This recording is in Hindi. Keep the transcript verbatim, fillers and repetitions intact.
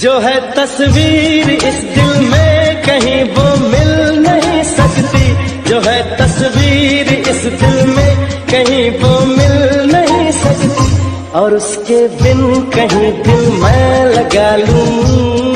जो है तस्वीर इस दिल में कहीं वो मिल नहीं सकती, जो है तस्वीर इस दिल में कहीं वो मिल नहीं सकती, और उसके बिन कहीं दिल मैं लगा लूं